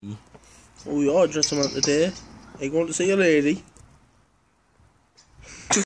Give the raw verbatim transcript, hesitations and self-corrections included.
Oh, you are dressing up today. Are you going to see a lady?